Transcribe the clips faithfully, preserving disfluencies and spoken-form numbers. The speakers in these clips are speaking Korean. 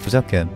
부작겜.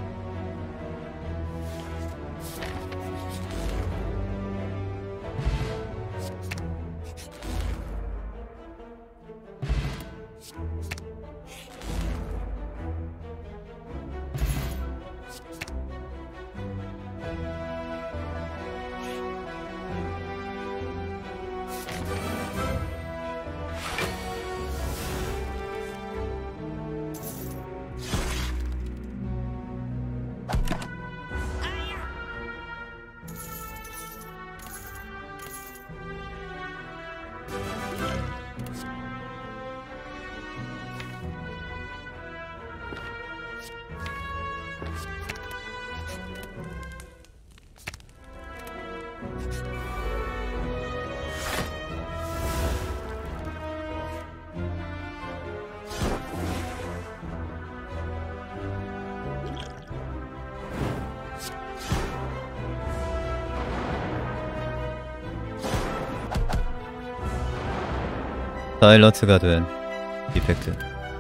사일런트가 된 이펙트.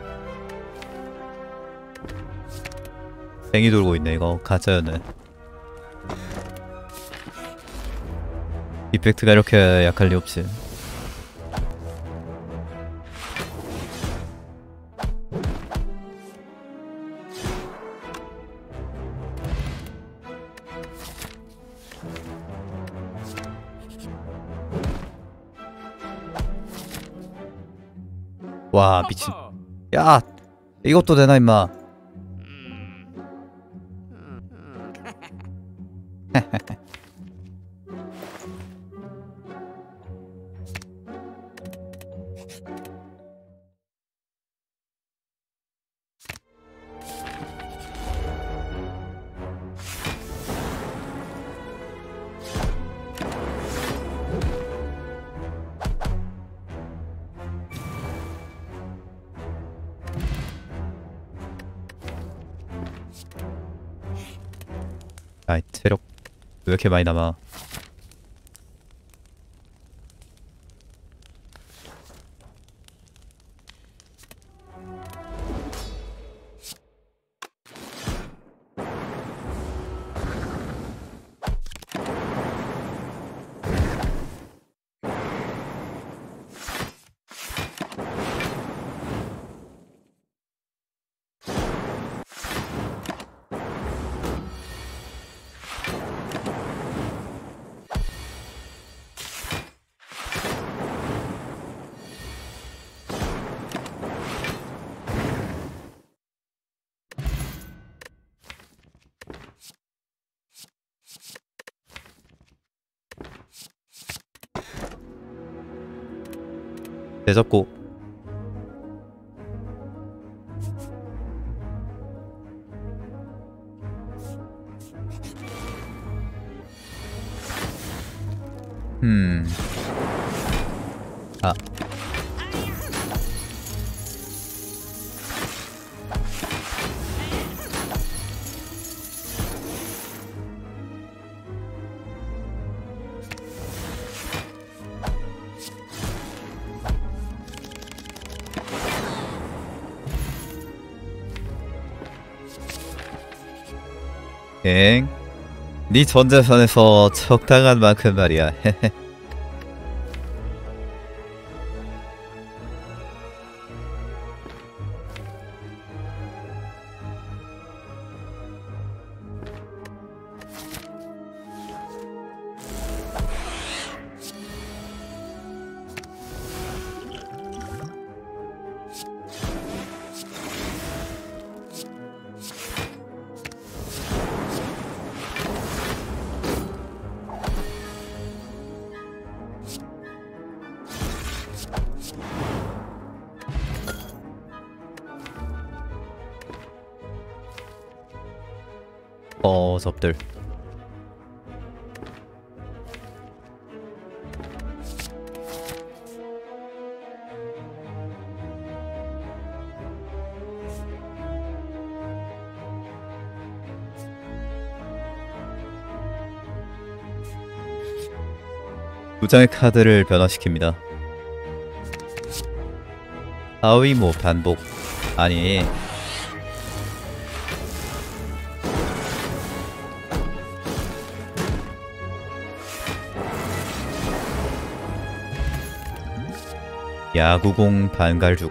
뱅이 돌고 있네. 이거 가짜였네. 이펙트가 이렇게 약할 리 없지. 와 미친. 야 이것도 되나 임마. 아이 체력 왜 이렇게 많이 남아. 대접고. 음. 아. 엥? 네 전재산에서 적당한 만큼 말이야. 어, 접들. 두 장의 카드를 변화시킵니다. 하위모 반복. 아니 야구공 반갈죽.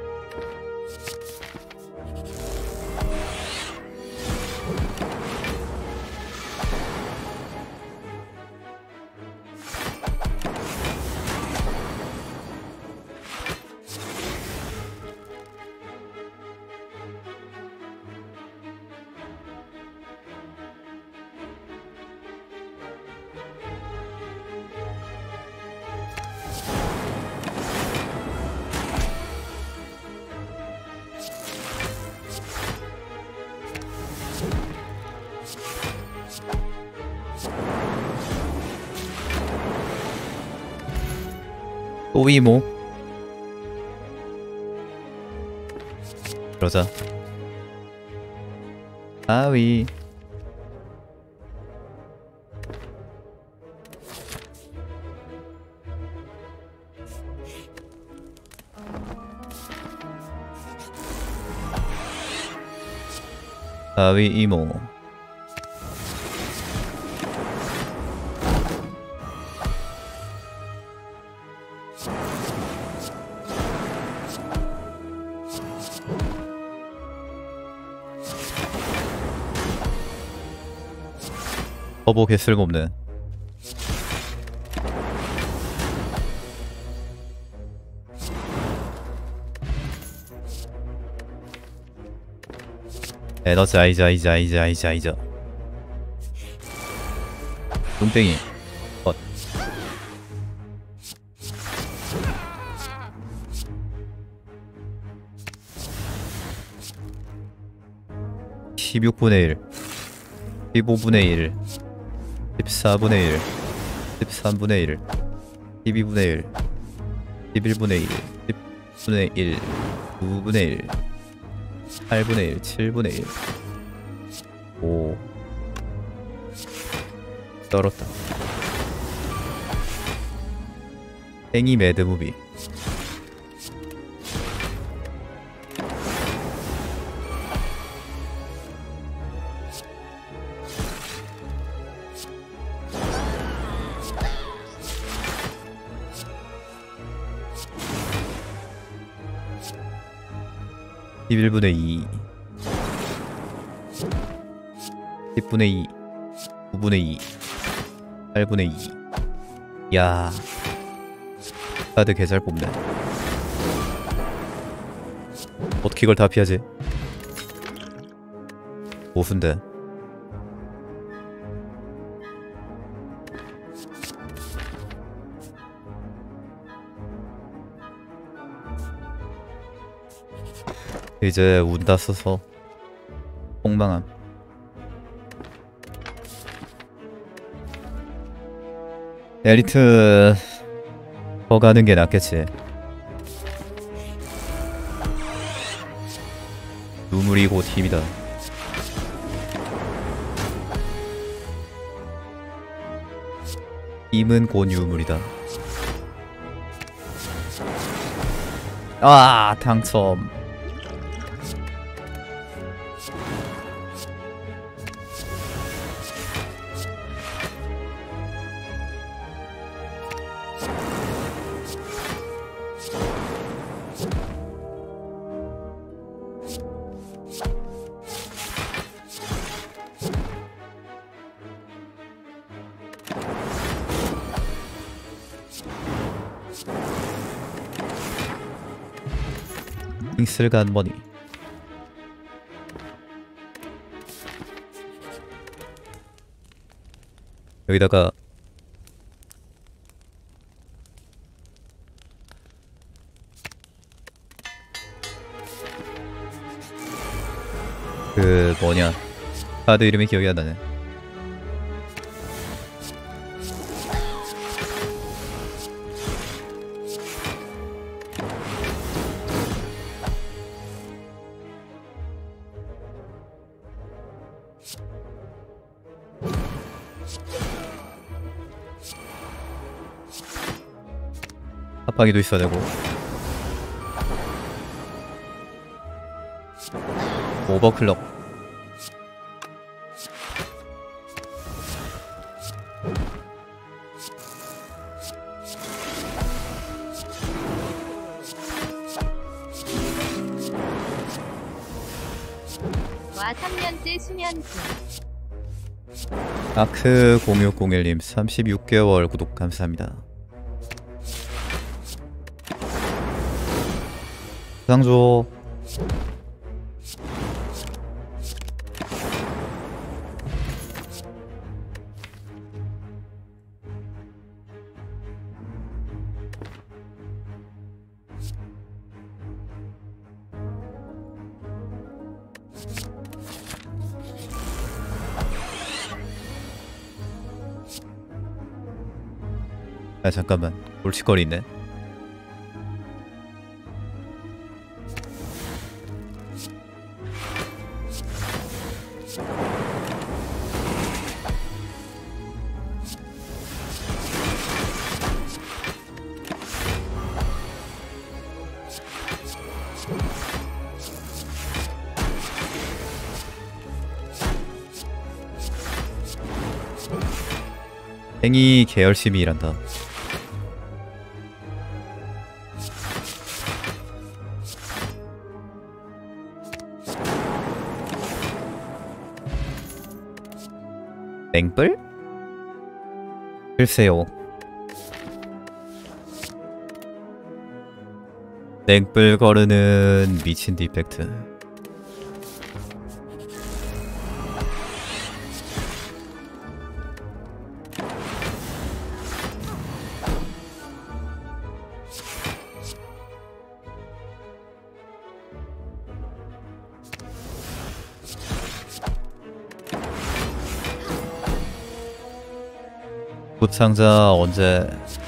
또이모. 그러자. 아위. 아위 이모. 허보 개쓸모없네. 에너지 아이자 아이자 아이자 아이자 아이자. 눈땡이 컷. 십육분의 일, 십오분의 일, 십사분의 일, 십삼분의 일, 십이분의 일, 십일분의 일, 십분의 일, 구분의 일, 팔분의 일, 칠분의 일. 오. 떨었다. 땡이 매드무비. 십일분의 이, 십분의 이, 구분의 이, 팔분의 이. 야, 카드 개잘 뽑네. 어떻게 이걸 다 피하지? 고수인데. 이제 운 다 써서 폭망함. 엘리트 더 가는 게 낫겠지. 유물이 곧 힘이다. 힘은 곧 유물이다. 아, 당첨. 잉슬간 머니. 여기다가 그 뭐냐, 카드 이름이 기억이 안 나네. 합방이도 있어야 되고. 오버클럭. 와 삼 년째 수면제. 아크 공육공일님 삼십육 개월 구독 감사합니다. 상조 아 잠깐만 골칫거리네. 행이 개 열심히 일한다. 맹뿔? 글쎄요. 맹뿔 거르는 미친 디펙트. 굿상자 언제?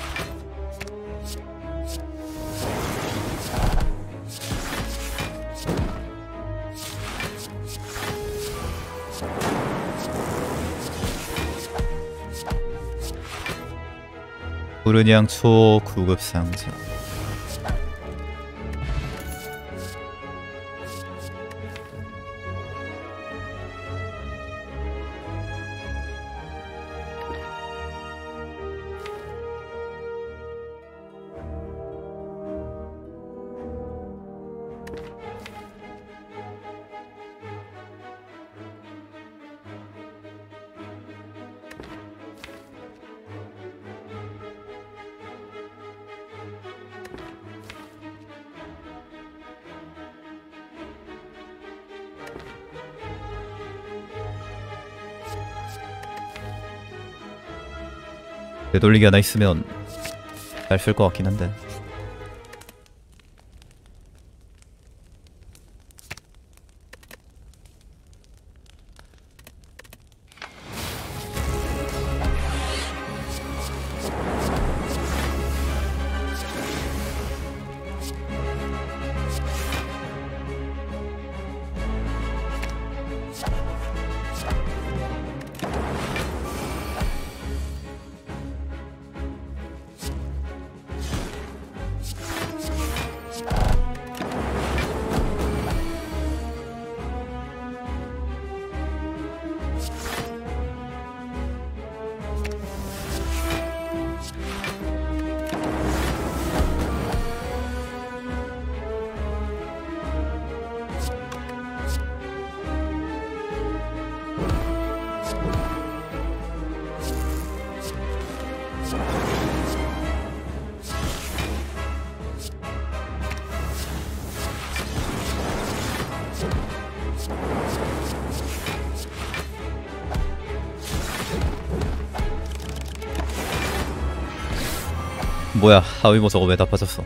푸른양 초 구급 상자. 되돌리기 하나 있으면 잘 쓸 것 같긴 한데. 뭐야, 하위모 저거 왜 다 빠졌어?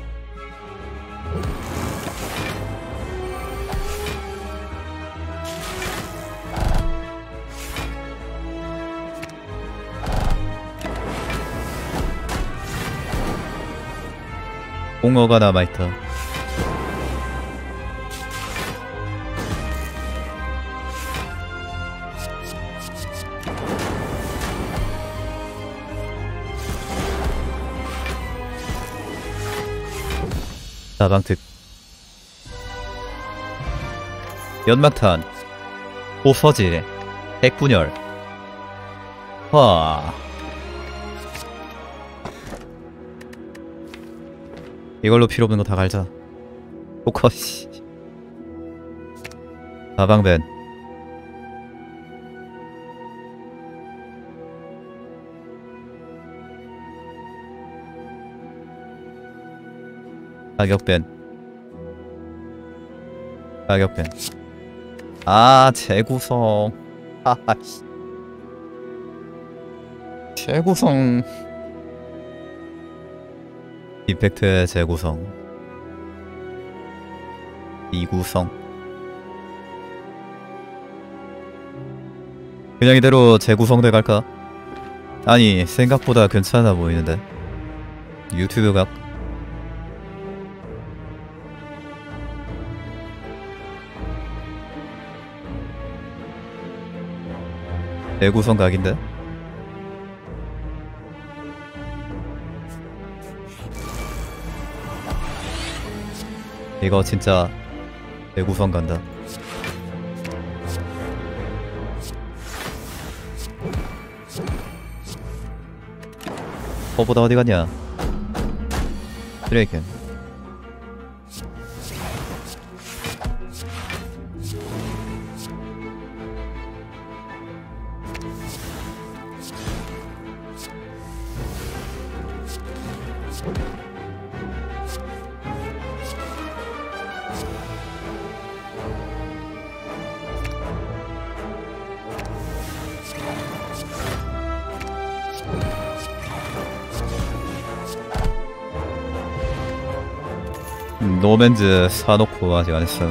공어가 남아있다. 사방특 연막탄 오서지 핵분열 와 이걸로 필요 없는 거 다 갈자. 포커시 사방벤 가격밴. 가격밴. 아, 재구성. 하하씨. 재구성. 이펙트의 재구성. 이구성. 그냥 이대로 재구성돼 갈까? 아니, 생각보다 괜찮아 보이는데. 유튜브 각. 재구성 각인데? 이거 진짜 재구성 간다. 어보다 어디 갔냐? 드레이켄. 음, 노맨즈 사놓고 아직 안했어.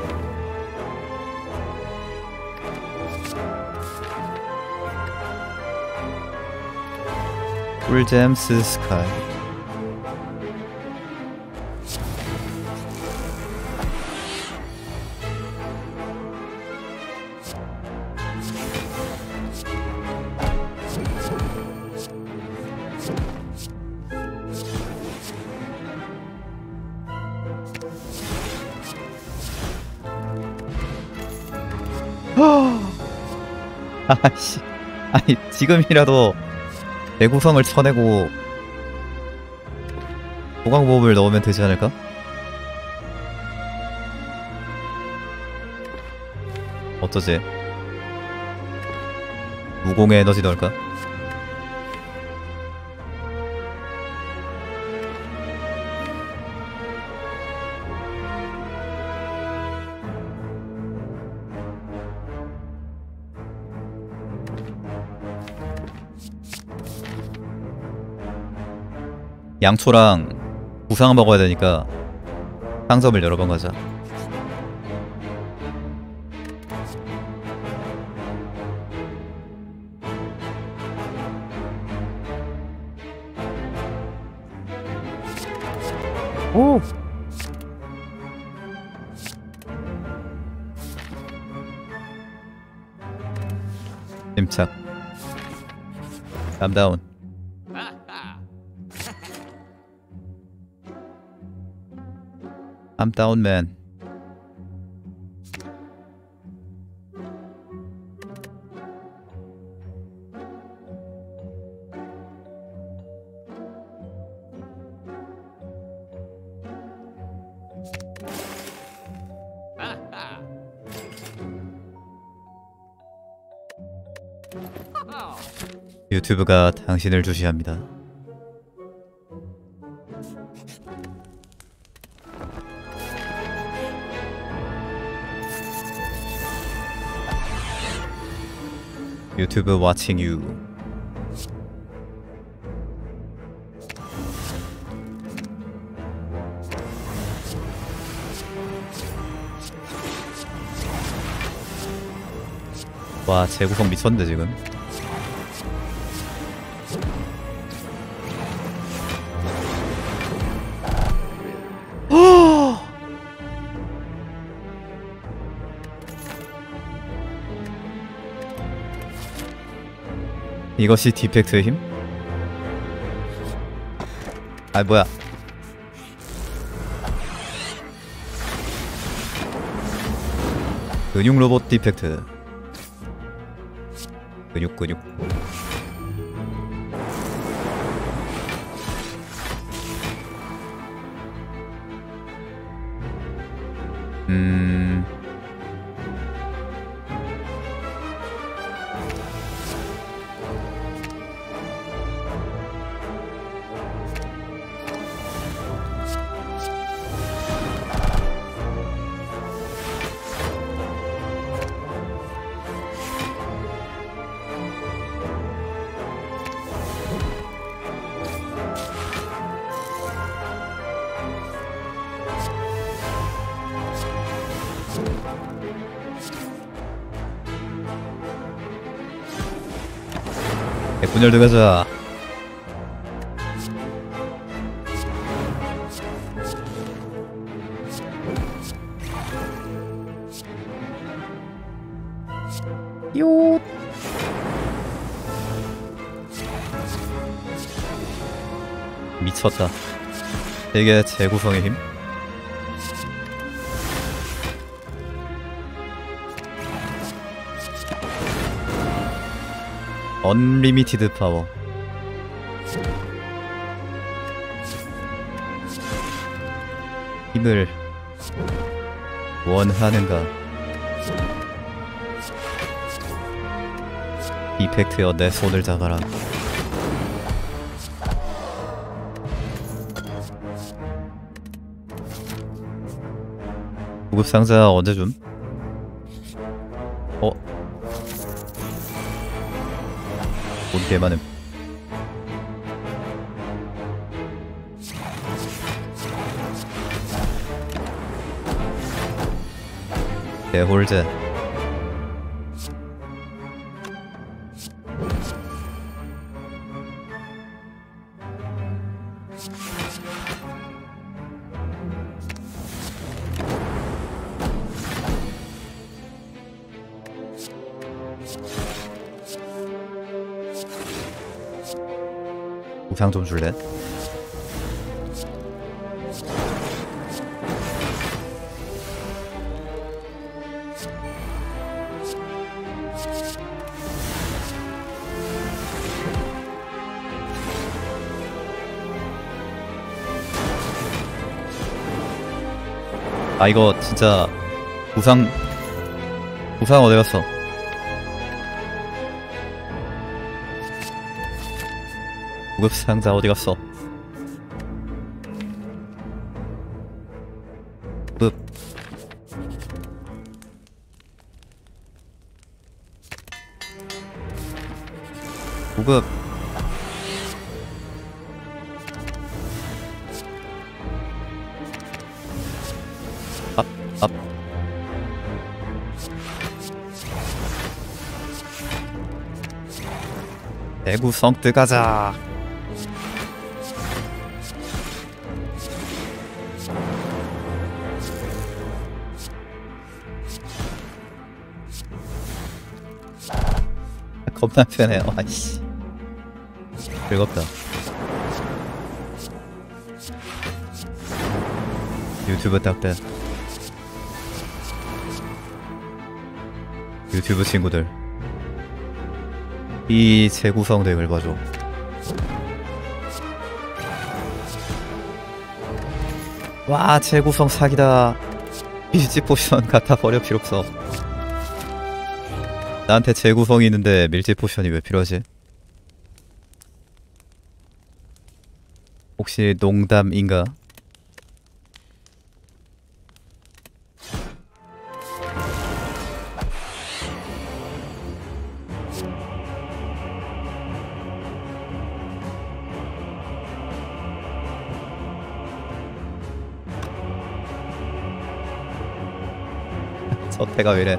꿀잼스 스카이. 아씨, 아니 지금이라도 재구성을 쳐내고 보강보험을 넣으면 되지 않을까? 어쩌지? 무공의 에너지 넣을까? 양초랑 구상 먹어야 되니까 상점을 여러 번 가자. 오! 침착. 감다운. I'm down, man. 유튜브가 당신을 주시합니다. 유튜브 watching you. 와, 재구성 미쳤는데 지금. 이것이 디펙트의 힘? 아 뭐야. 근육 로봇 디펙트. 근육 근육. 음... 분열 들어가자. 요. 미쳤다. 이게 재구성의 힘? 언리미티드 파워. 힘을 원하는가? 이펙트여 내 손을 잡아라. 구급 상자 언제 줌? 어? 돈 개 많음. 대홀제. 우상 좀 줄래? 아 이거 진짜 우상 우상 어디 갔어? 구급 상자 어디 갔어? 구급. 구급. 앞, 앞. 대구성 뜨가자. 겁나 편해. 아이씨 즐겁다. 유튜브 딱대. 유튜브 친구들 이 재구성 덱을 봐줘. 와 재구성 사기다. 밀지 포션 갖다 버려. 필요없어. 나한테 재구성이 있는데 밀집 포션이 왜 필요하지? 혹시 농담인가? 저태가 왜이래.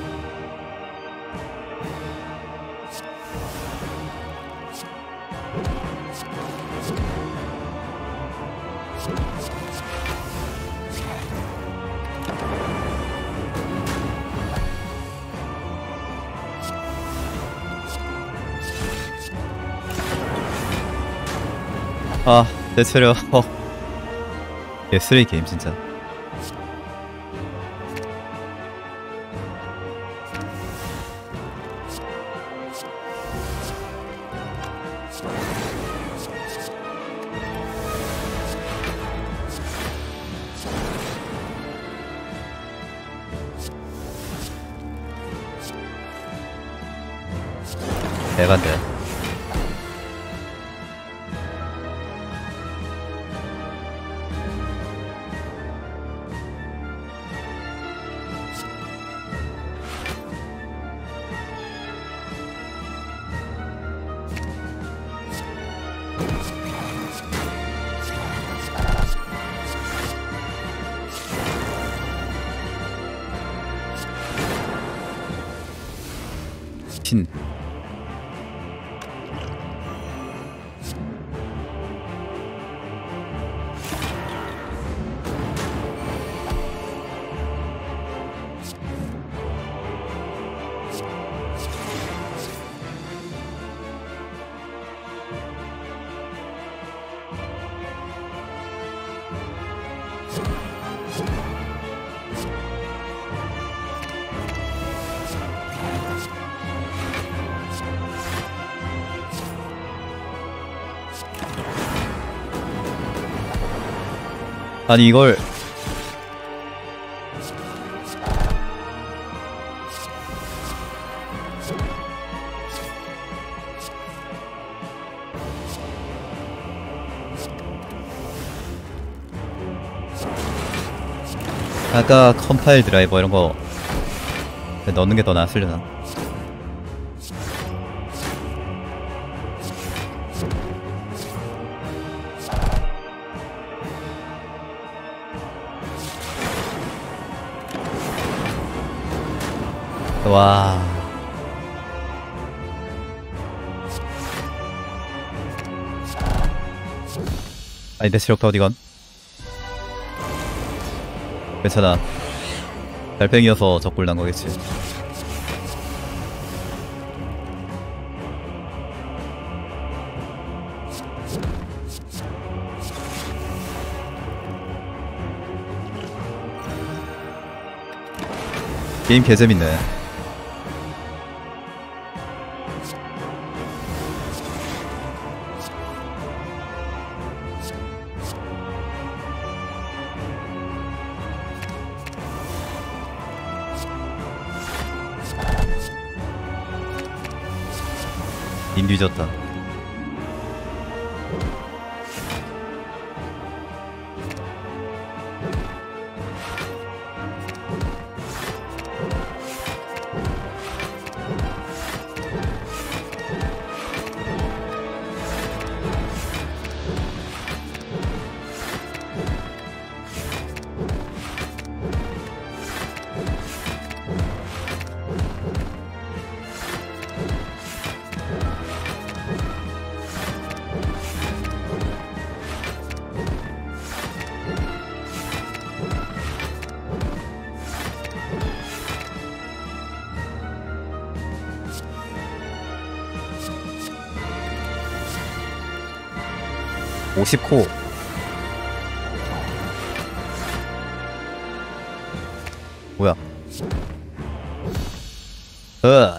아, 내 체력. 어. 얘 쓰레기 게임 진짜. 대반대. 신. 아니 이걸 아까 컴파일 드라이버 이런 거 넣는 게 더 낫으려나? 와. 아니 내 시력도 어디건? 괜찮아. 달팽이여서 적골 난 거겠지. 게임 개재밌네. 인 뒤졌다. 오십 코. 뭐야? 어.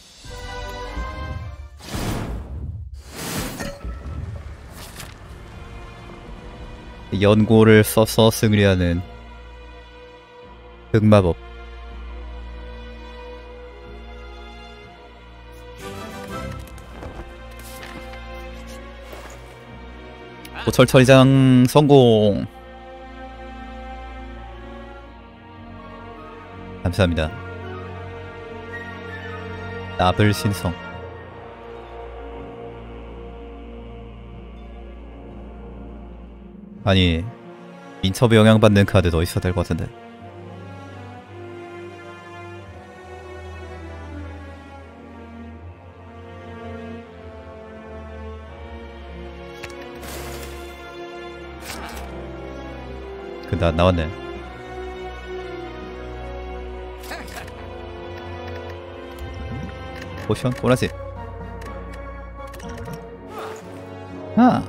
연고를 써서 승리하는 흑마법. 고철 처리장 성공. 감사합니다. 나블 신성. 아니 인터뷰 영향받는 카드 더 있어야 될 것 같은데. 근데 안 나왔네. 포션 꼬라지. 아.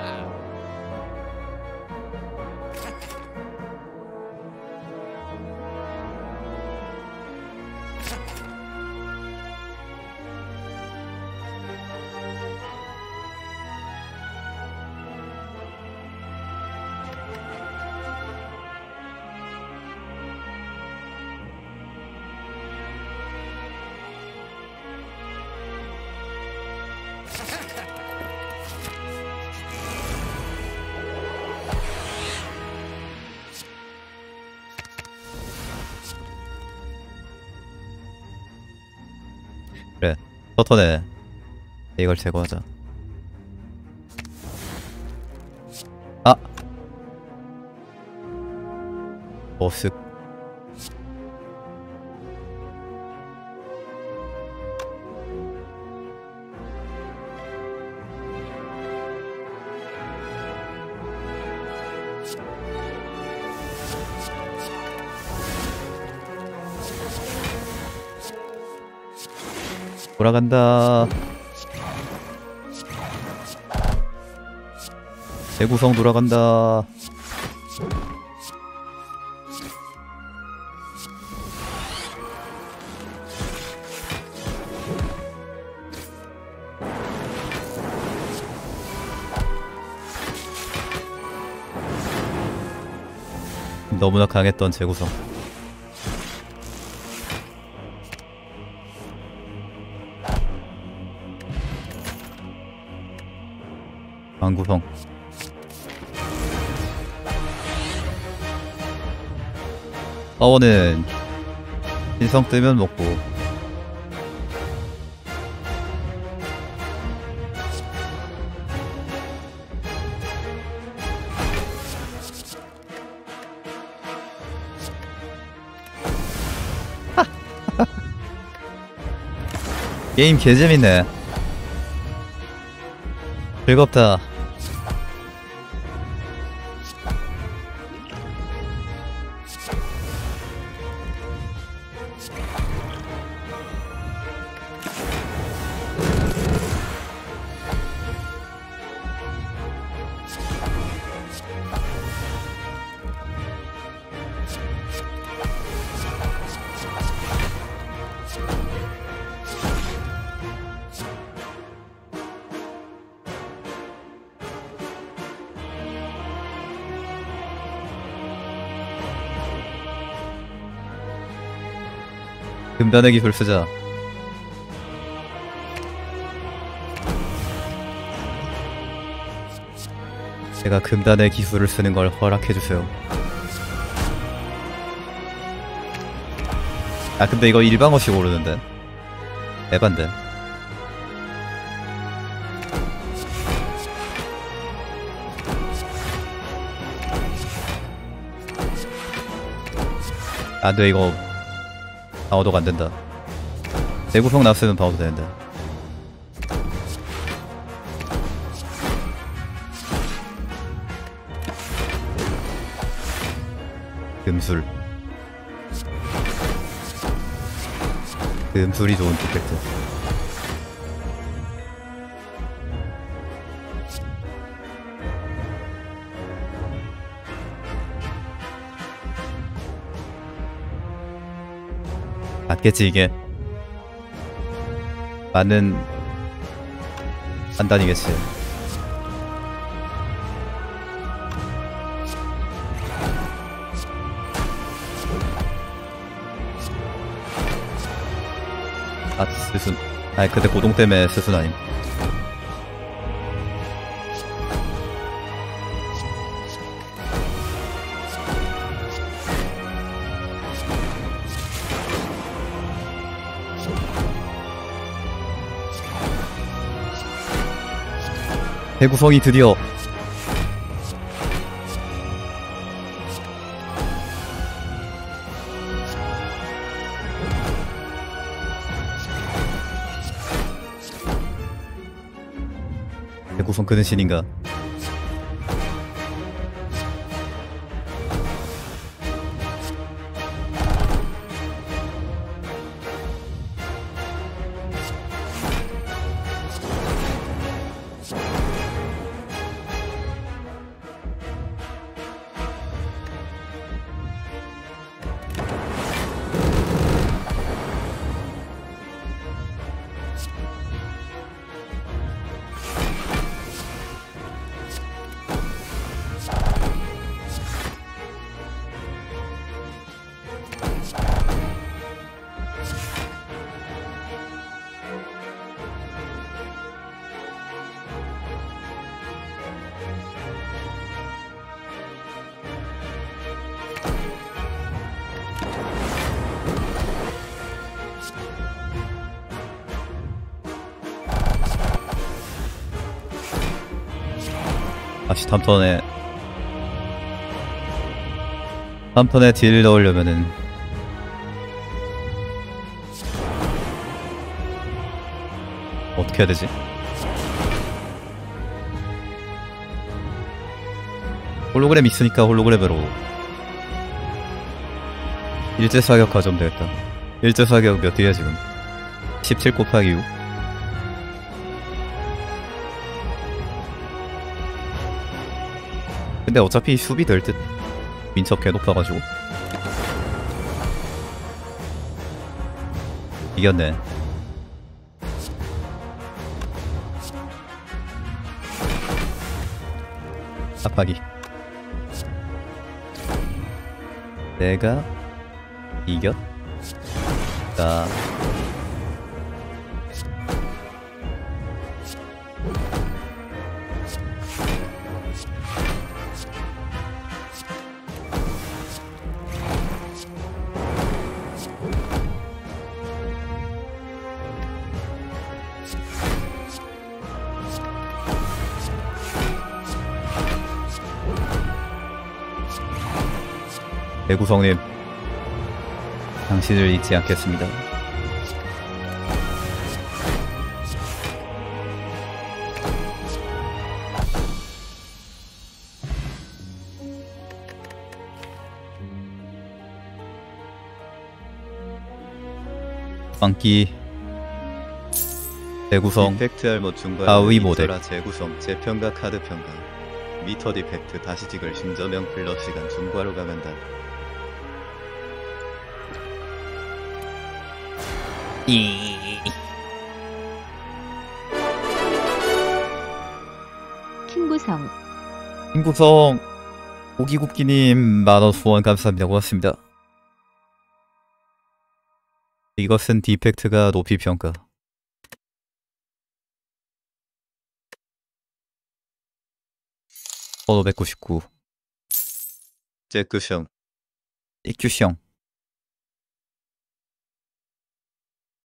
그래, 터터네. 이걸 제거하자. 아! 보스. 돌아간다. 재구성 돌아간다. 너무나 강했던 재구성. 방구성. 파워는 신성 뜨면 먹고 게임 개재밌네. 즐겁다. 금단의 기술 쓰자. 제가 금단의 기술을 쓰는 걸 허락해주세요. 아 근데 이거 일방어식 오르는데 에반데. 안돼 이거 방어도가 안된다. 대구성 나왔으면 방어도 되는데. 금술. 금술이 좋은 디펙트. 맞겠지 이게. 맞는 판단이겠지. 아 스순. 아니 그때 고동 때문에 스순 아님. 대구성이 드디어 대구성 끄는 신인가. 다시 다음 턴에 다음 턴에 딜 넣으려면은 어떻게 해야 되지? 홀로그램 있으니까 홀로그램으로 일제 사격 가져오면 되겠다. 일제 사격 몇 뒤야 지금? 십칠 곱하기 육. 근데 어차피 수비 될 듯. 민첩 개 높아가지고. 이겼네. 압박이. 내가 이겼다. 배구성님, 당신을 잊지 않겠습니다. 빵기 재구성 디펙트 알못 중반 하위 모델 재구성 재평가 카드 평가 미터 디펙트 다시 찍을 신저명 플러 시간 중과로 가간다. 이 킹구성 인구성 고기굽기님 만원 후원 감사합니다. 고맙습니다. 이것은 디펙트가 높이 평가. 오백구십구 제크셩 이큐셩